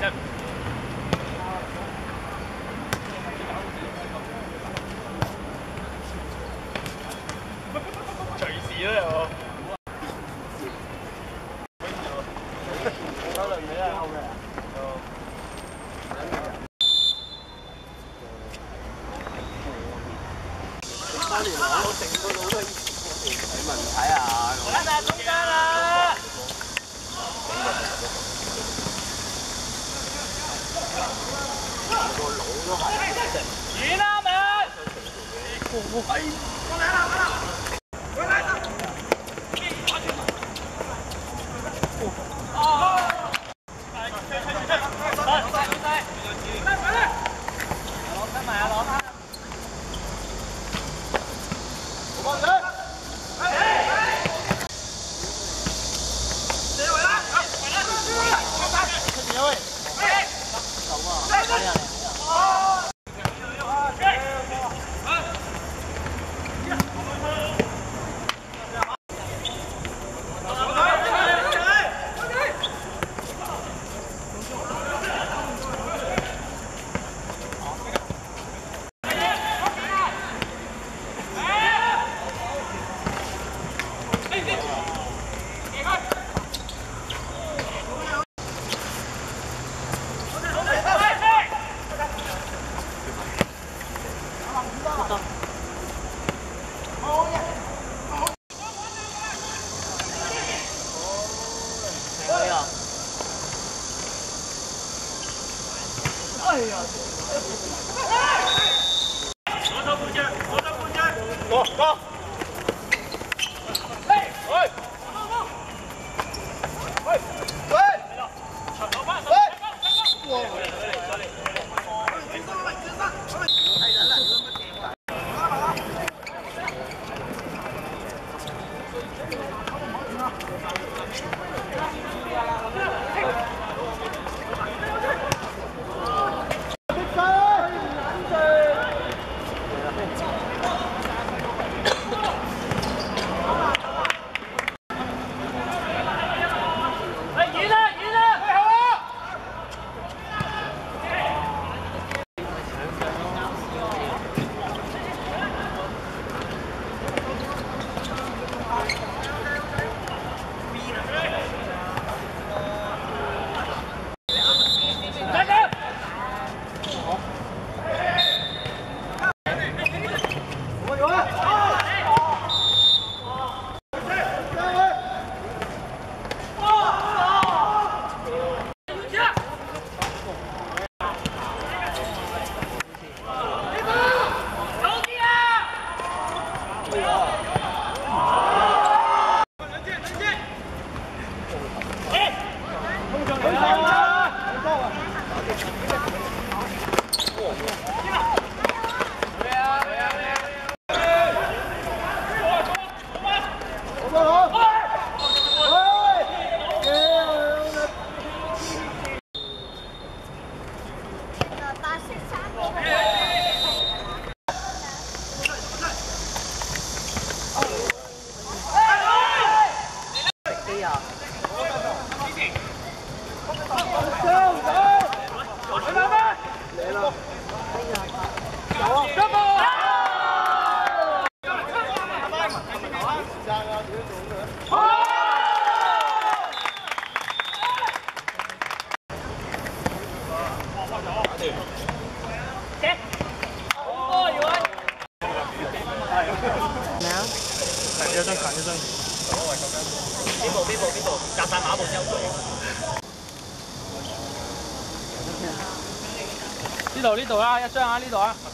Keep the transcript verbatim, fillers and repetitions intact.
真。隨時都有。嗰輪你係後嘅。三年攞到成個腦都你問睇下。揾下中間啦！個腦都係。遠啦咪！係。過嚟啦！過嚟！過嚟啦！哦。係，係，係，係，係，係，係，係。攞翻埋啊！攞翻。好嘅。哎呀！左手半隻，左手半隻，過過。嘿，喂，喂，喂，長頭翻，喂，哇！一張近一張。邊部邊部邊部？夾晒馬步之後做。呢度呢度啦，一張啊呢度啊。